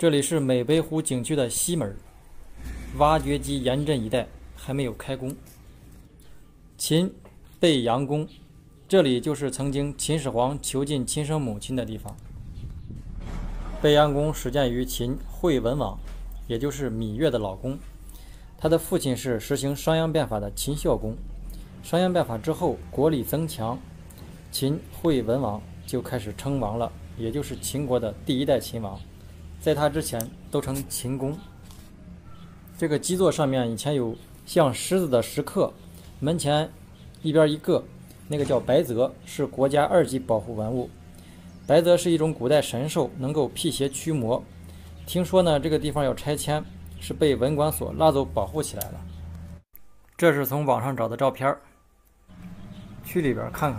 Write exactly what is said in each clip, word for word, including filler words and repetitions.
这里是美北湖景区的西门，挖掘机盐镇一带还没有开工。秦贝阳宫，这里就是曾经秦始皇囚禁亲生母亲的地方。贝阳宫始建于秦惠文王，也就是芈月的老公。他的父亲是实行商鞅变法的秦孝公。商鞅变法之后，国力增强，秦惠文王就开始称王了，也就是秦国的第一代秦王。在他之前都称秦公。这个基座上面以前有像狮子的石刻，门前一边一个，那个叫白泽，是国家二级保护文物。白泽是一种古代神兽，能够辟邪驱魔。听说呢，这个地方要拆迁，是被文管所拉走保护起来了。这是从网上找的照片，去里边看看，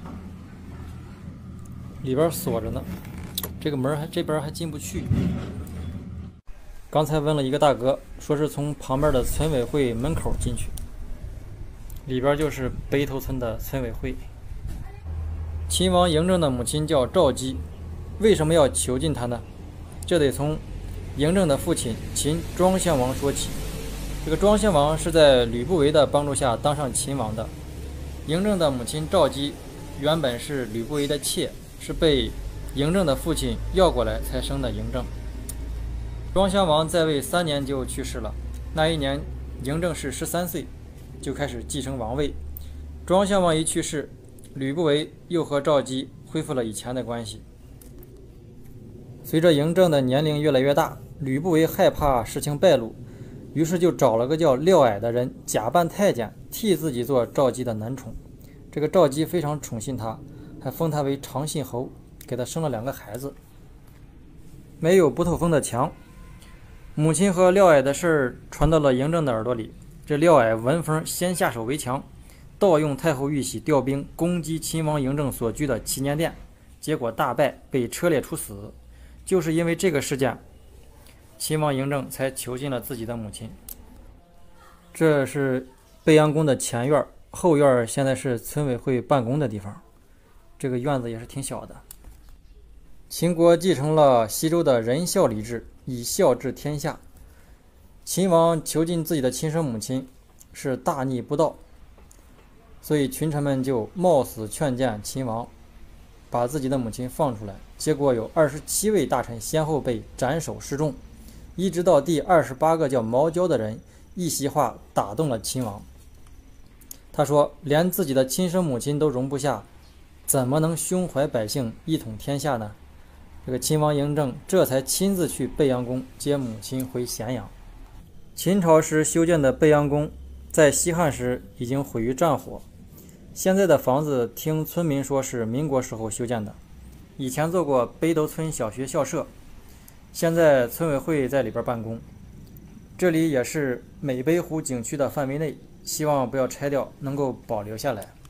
里边锁着呢。这个门还这边还进不去。刚才问了一个大哥，说是从旁边的村委会门口进去，里边就是北头村的村委会。秦王嬴政的母亲叫赵姬，为什么要囚禁他呢？这得从嬴政的父亲秦庄襄王说起。这个庄襄王是在吕不韦的帮助下当上秦王的。嬴政的母亲赵姬原本是吕不韦的妾，是被嬴政的父亲要过来才生的嬴政。庄襄王在位三年就去世了，那一年嬴政是十三岁，就开始继承王位。庄襄王一去世，吕不韦又和赵姬恢复了以前的关系。随着嬴政的年龄越来越大，吕不韦害怕事情败露，于是就找了个叫廖矮的人，假扮太监，替自己做赵姬的男宠。这个赵姬非常宠信他，还封他为长信侯，给他生了两个孩子。没有不透风的墙，母亲和廖矮的事儿传到了嬴政的耳朵里。这廖矮闻风先下手为强，盗用太后玉玺调兵攻击秦王嬴政所居的祈年殿，结果大败，被车裂处死。就是因为这个事件，秦王嬴政才囚禁了自己的母亲。这是贝阳宫的前院，后院现在是村委会办公的地方。这个院子也是挺小的。秦国继承了西周的仁孝礼制，以孝治天下。秦王囚禁自己的亲生母亲是大逆不道，所以群臣们就冒死劝谏秦王把自己的母亲放出来。结果有二十七位大臣先后被斩首示众，一直到第二十八个叫毛焦的人一席话打动了秦王。他说连自己的亲生母亲都容不下，怎么能胸怀百姓一统天下呢？这个秦王嬴政这才亲自去贝阳宫接母亲回咸阳。秦朝时修建的贝阳宫在西汉时已经毁于战火，现在的房子听村民说是民国时候修建的，以前做过北斗村小学校舍，现在村委会在里边办公。这里也是美北湖景区的范围内，希望不要拆掉，能够保留下来。